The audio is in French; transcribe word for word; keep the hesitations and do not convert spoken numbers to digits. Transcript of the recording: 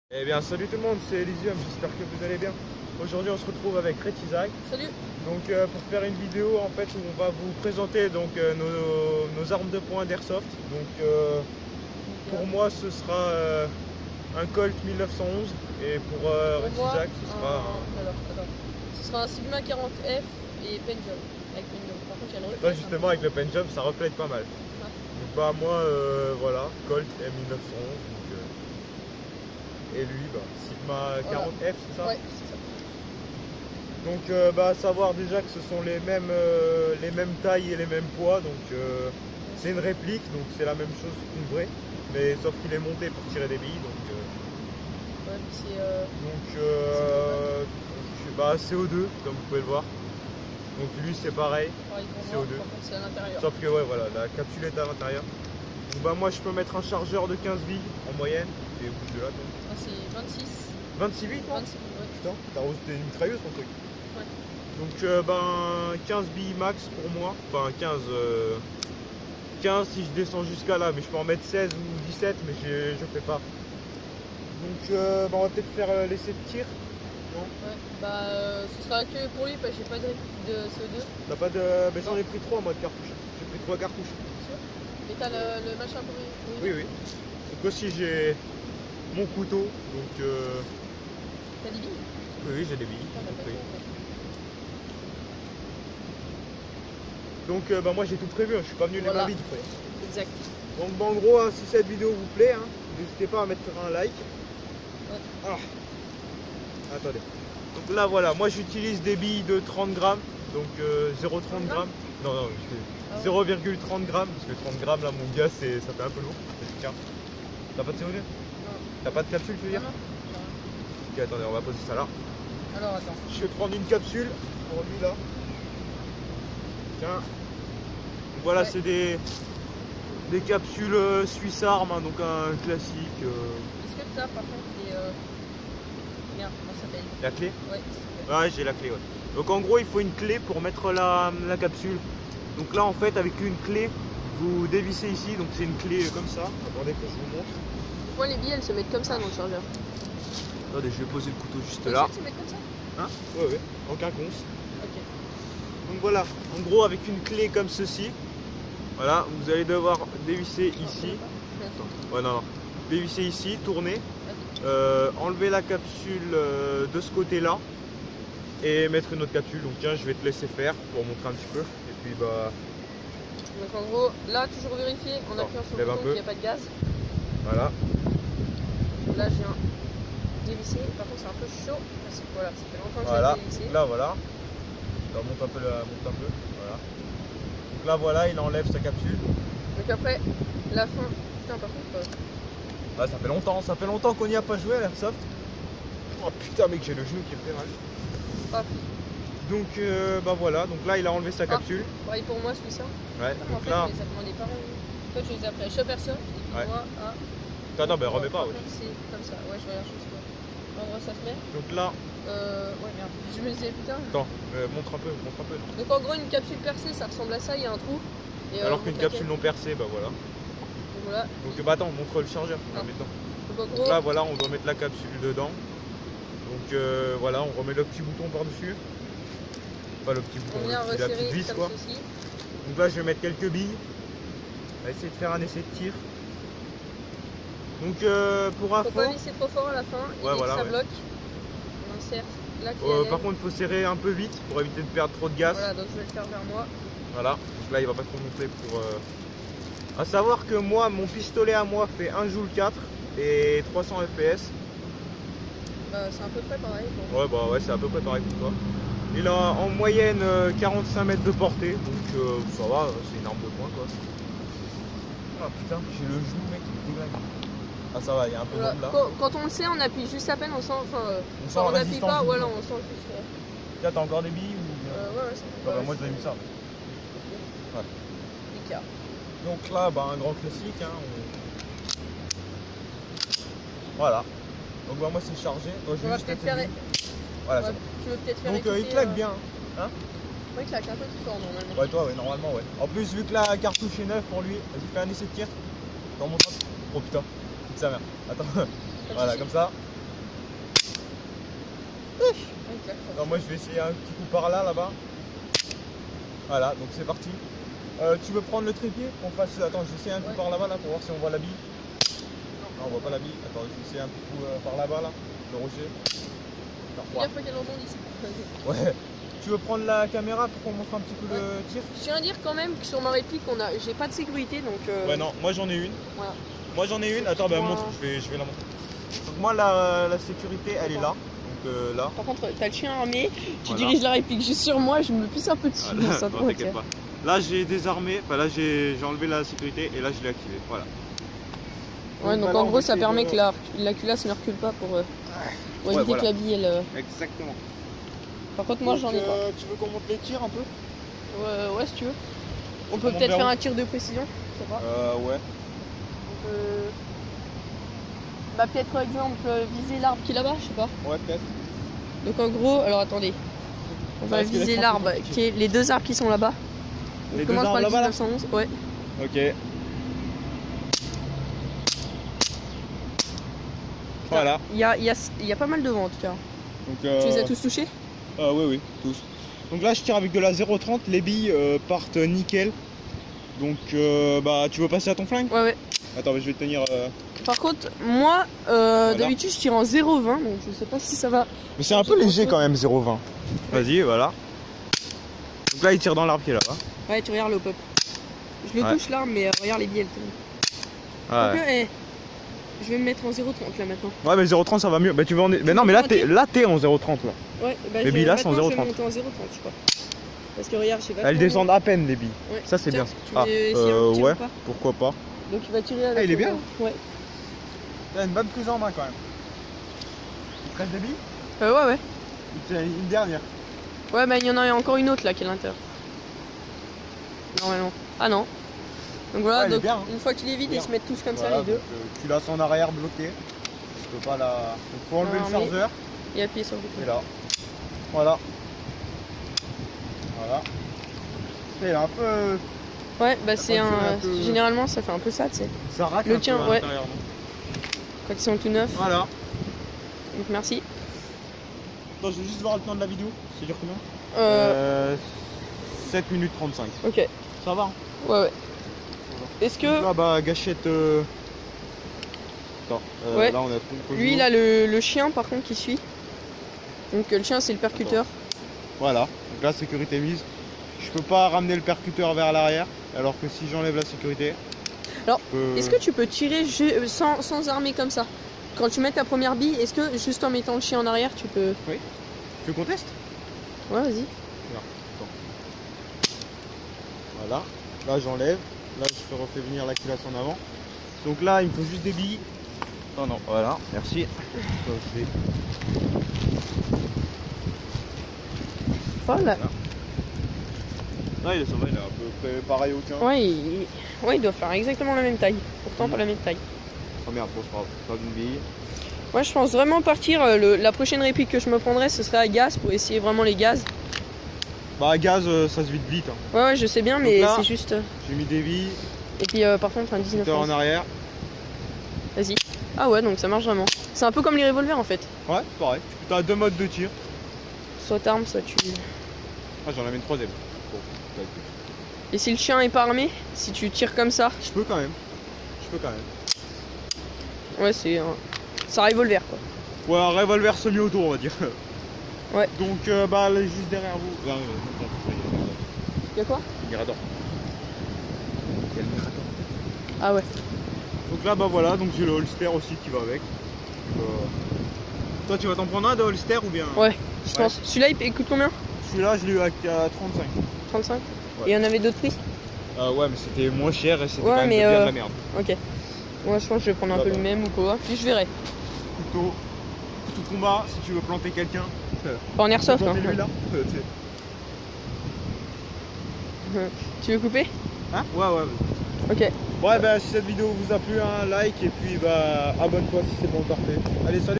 Eh bien salut tout le monde, c'est Elysium, j'espère que vous allez bien. Aujourd'hui on se retrouve avec Retizag. Salut. Donc euh, pour faire une vidéo en fait où on va vous présenter donc euh, nos, nos armes de poing d'airsoft. Donc euh, pour moi ce sera euh, un Colt mille neuf cent onze et pour euh, Retizag ce sera un... un... Alors, alors. Ce sera un Sigma quarante F et Pendulum. Avec Pendulum. Par contre il y a le reflet. Là justement avec le Pendulum ça reflète pas mal. Ouais. Donc bah moi euh, voilà, Colt M mille neuf cent onze. Donc, euh, et lui, bah, Sigma quarante F, c'est ça? Ouais, c'est ça. Donc, euh, bah, savoir déjà que ce sont les mêmes, euh, les mêmes tailles et les mêmes poids. Donc, euh, c'est une réplique, donc c'est la même chose qu'une vraie, mais sauf qu'il est monté pour tirer des billes. Donc, euh, ouais, c'est. Euh... Donc, euh, donc, bah, C O deux, comme vous pouvez le voir. Donc, lui, c'est pareil, pareil C O deux. Par contre, c'est à l'intérieur. Sauf que, ouais, voilà, la capsule est à l'intérieur. Donc, bah, moi, je peux mettre un chargeur de quinze billes en moyenne. Et bouge de là, toi. Ah, c'est vingt-six. vingt-six, vingt-six, ouais. Putain, t'as t'es une mitrailleuse ton truc. Ouais. Donc euh, ben quinze billes max pour moi. Enfin quinze, euh, quinze si je descends jusqu'à là, mais je peux en mettre seize ou dix-sept, mais je, je fais pas. Donc euh, ben, on va peut-être faire euh, l'essai de tir. Non ouais. Bah euh, ce sera que pour lui parce que j'ai pas de, de C O deux. T'as pas de. Ben j'en ai pris trois moi de cartouches. J'ai pris trois cartouches. Et t'as le, le machin pour lui? Oui oui. Donc aussi j'ai mon couteau. Donc euh... T'as des billes? Oui oui j'ai des billes. Ah, Donc, oui. Donc euh, bah, moi j'ai tout prévu, hein. Je suis pas venu voilà. les mains vides. Exact. Donc bah, en gros hein, si cette vidéo vous plaît, hein, n'hésitez pas à mettre un like. Ouais. Ah. Attendez. Donc là voilà, moi j'utilise des billes de trente grammes, donc euh, zéro virgule trente grammes. Non non, ah ouais. zéro virgule trente grammes, parce que trente grammes là mon gars c'est ça fait un peu lourd. Tiens. T'as pas de C O deux? Non. T'as pas de capsule tu veux dire? Non, non. Ok attendez, on va poser ça là. Alors attends. Je vais prendre une capsule pour lui là. Tiens. Donc, voilà, ouais. C'est des, des capsules euh, Suisse Arm, hein, donc un classique. Euh... Est-ce que tu as par contre les. Euh... Merde, comment ça s'appelle? La clé? Ouais, ouais j'ai la clé, ouais. Donc en gros, il faut une clé pour mettre la, la capsule. Donc là, en fait, avec une clé, vous dévissez ici. Donc c'est une clé comme ça. Attendez que je vous montre. Pourquoi les billes elles se mettent comme ça dans le chargeur? Attendez, je vais poser le couteau juste là. là. Tu mets comme ça? Hein? Ouais, ouais, en quinconce. Ok. Donc voilà, en gros, avec une clé comme ceci, voilà, vous allez devoir dévisser non, ici. Ouais, non, non. Dévisser ici, tourner, okay. euh, enlever la capsule euh, de ce côté-là et mettre une autre capsule. Donc tiens, je vais te laisser faire pour montrer un petit peu. Et puis bah. Donc en gros, là, toujours vérifier en appuyant sur le bouton qu'il n'y a pas de gaz. Voilà. Là, je viens dévisser. Par contre, c'est un peu chaud parce que voilà, ça fait longtemps que voilà. j'ai dévissé. Là, voilà. Alors, monte un peu, la, monte un peu. Voilà. Donc là, voilà, il enlève sa capsule. Donc après, la fin. Putain, par contre. Euh... Ah, ça fait longtemps, ça fait longtemps qu'on n'y a pas joué à l'airsoft. Oh putain, mec, j'ai le genou qui me fait mal. Ah. Donc, euh, bah voilà. Donc là, il a enlevé sa capsule. Ah, pareil pour moi, celui-là. Ouais. Ah, donc en fait, là. les a demandé pareil. Toi, tu les as pris à Shop Airsoft et puis ouais. moi à. Ah non, ben remets pas. Ouais. C'est comme ça. Ouais, je regarde juste. L'endroit ça se met. Donc là. Euh. Ouais, merde. Je me disais, putain. Attends, euh, montre un peu, montre un peu. Donc en gros, une capsule percée, ça ressemble à ça, il y a un trou. Et, alors euh, qu'une capsule non percée, bah voilà. Donc, voilà. Donc bah attends, montre le chargeur. Ah. Là, donc, donc là, voilà, on doit mettre la capsule dedans. Donc euh, voilà, on remet le petit bouton par-dessus. Pas le petit bouton, on vient le petit, la petite vis quoi. Ceci. Donc là, je vais mettre quelques billes. On va essayer de faire un essai de tir. Donc euh, pour info. Faut pas visser trop fort à la fin, ouais, il voilà, ça ouais. bloque. On insère la clé. Euh, par contre, il faut serrer un peu vite pour éviter de perdre trop de gaz. Voilà, donc je vais le faire vers moi. Voilà, donc là il va pas trop monter pour. Euh... À savoir que moi, mon pistolet à moi fait un joule quatre et trois cents F P S. Bah, c'est à peu près pareil. Pour ouais, bah ouais, c'est à peu près pareil pour toi. Il a en moyenne euh, quarante-cinq mètres de portée, donc euh, ça va, c'est une arme de poing quoi. Ah putain, j'ai le genou mec qui me déglingue. Ah ça va, il y a un peu voilà. de là. Quand, quand on le sait, on appuie juste à peine, on sent. Enfin, euh, on sent on la appuie pas, voilà, on sent juste. Euh... Tiens, t'as encore des billes ou euh, ouais, ouais, ça ah, bah, moi j'avais mis ça. Ouais. Nickel. Donc là, bah, un grand classique. Hein, on... Voilà. Donc bah, moi c'est chargé. Donc, on va peut-être faire. Voilà, ouais, tu veux peut-être faire. Donc écouter, euh, il claque euh... bien. Hein? Ouais, il claque un peu plus fort normalement. Ouais, toi, ouais, normalement, ouais. En plus, vu que la cartouche est neuve pour lui, vas-y, fais un essai de tir. T'en montres un. Oh putain, c'est sa mère. Attends. Voilà, comme ça. Alors moi je vais essayer un petit coup par là, là-bas. Voilà, donc c'est parti. Euh, tu veux prendre le trépied qu'on fasse... Attends, je vais essayer un coup Ouais. par là-bas là pour voir si on voit la bille. Non, on voit pas la bille. Attends, je vais essayer un petit coup euh, par là-bas là, le rocher. Non, Il y a pas qu'elle rebondisse. ouais. Tu veux prendre la caméra pour qu'on montre un petit peu Ouais. le tir? Je tiens à dire quand même que sur ma réplique, on a, j'ai pas de sécurité donc. Euh... Ouais, non, moi j'en ai une. Voilà. Moi j'en ai une. Attends, bah Moi- montre, je vais, je vais la montrer. Donc moi la, la sécurité elle est là. Donc euh, là. Par contre, t'as le chien armé, tu Voilà. diriges la réplique juste sur moi, je me pisse un peu dessus. Voilà. Ça Non, te t'inquiète pas. Là j'ai désarmé, enfin là j'ai j'ai enlevé la sécurité et là je l'ai activé. Voilà. Ouais, donc bah, là, en on gros, va ça essayer permet de- que la, la culasse ne recule pas pour, euh, pour Ouais, éviter voilà. que la bille elle. euh, Exactement. Par contre, moi Donc, j'en ai pas. euh, tu veux qu'on monte les tirs un peu? Ouais, ouais, si tu veux. On peut monte peut-être vers faire où un tir de précision, je sais pas. Euh ouais. On peut. Bah, peut-être par exemple euh, viser l'arbre qui est là-bas, je sais pas. Ouais peut-être. Donc en gros, alors attendez. On va Parce que viser les l'arbre trente qui est les deux arbres qui sont là-bas. On Les deux commence par arbres le là-bas, là dix-neuf cent onze, ouais. Ok. Voilà. Il y a, il y, a, il y a pas mal de vent en tout cas. Donc, euh... Tu les as tous touchés? Ah oui oui, tous. Donc là je tire avec de la zéro trente, les billes euh, partent nickel. Donc euh, bah tu veux passer à ton flingue? Ouais, ouais. Attends, mais je vais tenir. Euh... Par contre, moi, euh, Voilà. d'habitude, je tire en zéro vingt, donc je sais pas si ça va. Mais c'est un peu léger quand même, zéro vingt. Vas-y, voilà. Donc là il tire dans l'arbre qui est là-bas. Ouais, tu regardes le pop. Je le Ouais. touche là, mais euh, regarde les billes, elles tombent. Ouais. Donc, eh, je vais me mettre en zéro trente là maintenant. Ouais mais zéro trente ça va mieux. Bah tu vas en... Mais non mais là t'es là t'es en zéro trente là. Ouais, bah Les je- billes là sont en maintenant, zéro je vais trente. monter en zéro trente, je crois. Parce que regarde, j'ai Elles descendent à peine les billes. Ouais. Ça c'est Tiens, bien. Tu Ah, veux essayer euh, un tir ouais, ou pas? pourquoi pas. Donc il va tirer avec. Ah, il est le- bien. Ouais. T'as une bonne prise en main quand même. Il te reste des billes? Euh, ouais, ouais. C'est une dernière. Ouais, bah il y en a encore une autre là qui est à l'intérieur. Normalement. Ah non. Donc voilà, Ouais, elle est donc bien, hein. une fois que tu les vides, Bien. ils se mettent tous comme Voilà, ça, les deux. donc, euh, tu l'as en arrière bloqué. Je peux pas la. Donc faut enlever Non, le mais- chargeur. Et appuyer sur le Et bouton. là. Voilà. Voilà. Et là un peu. euh, Ouais, bah c'est quand un. tu veux un peu- Généralement, ça fait un peu ça, tu sais. Ça racle Le un peu tien, à ouais. l'intérieur, non? Quand ils sont tout neufs. Voilà. Donc merci. Attends, je vais juste voir le temps de la vidéo. C'est dur combien? Euh. Euh, sept minutes trente-cinq. Ok. Ça va hein? Ouais, ouais. Est-ce Donc que. là, bah, gâchette. euh, Attends, euh, Ouais. là on a tout. Lui, il a le, le chien par contre qui suit. Donc euh, le chien, c'est le percuteur. Voilà, donc là, sécurité mise. Je peux pas ramener le percuteur vers l'arrière, alors que si j'enlève la sécurité. Alors, je peux- Est-ce que tu peux tirer ju- euh, sans, sans armer comme ça? Quand tu mets ta première bille, est-ce que juste en mettant le chien en arrière, tu peux. Tu veux qu'on teste? Ouais, vas-y. Voilà, là j'enlève. Là, je refais venir la culasse en avant. Donc là, il me faut juste des billes. Non, non, voilà, merci. Donc, je vais- Voilà. Là, il est, ça va, il est à peu près pareil au tien. Ouais, il... ouais, il doit faire exactement la même taille. Pourtant, Mhm. pas la même taille. Oh merde, bon, c'est pas grave, pas d'une bille. Moi, je pense vraiment partir. euh, le- la prochaine réplique que je me prendrais, ce serait à gaz pour essayer vraiment les gaz. Bah, à gaz, euh, ça se vide vite. Hein. Ouais, ouais, je sais bien, Donc mais là- c'est juste. euh, J'ai mis des billes, Et puis, euh, par contre, un dix-neuf moteur en onze. arrière. Vas-y. Ah ouais, donc ça marche vraiment. C'est un peu comme les revolvers en fait. Ouais, pareil. Tu as deux modes de tir. Soit t'armes, soit tu. Ah, j'en avais une troisième. Bon, ça va être- Et si le chien est pas armé, si tu tires comme ça, je peux quand même. Je peux quand même. ouais, c'est un. C'est un revolver quoi. Ouais, un revolver semi-auto, on va dire. Ouais. Donc, euh, bah, là, juste derrière vous. Non, non, non, non, Y'a quoi? Mirador. Il y a le Mirador. Ah ouais. Donc là, bah voilà, donc j'ai le holster aussi qui va avec. Euh, Toi, tu vas t'en prendre un de holster ou bien? Ouais, je Ouais. pense. Celui-là il il coûte combien? Celui-là, je l'ai eu à à trente-cinq. trente-cinq. Ouais. Et il y en avait d'autres prix? Euh, ouais, mais c'était moins cher et c'était Ouais, quand même mais, bien euh, de la merde. Ok. Moi je pense que je vais prendre un Là, peu bah. le même ou quoi. Puis je verrai. Couteau, couteau de combat, si tu veux planter quelqu'un. Pas en airsoft hein. Planter lui là. Euh, tu sais. Tu veux couper? Hein? Ouais, ouais. Ok. Ouais, bah si cette vidéo vous a plu, un like et puis bah abonne-toi si c'est pas encore fait. Allez, salut!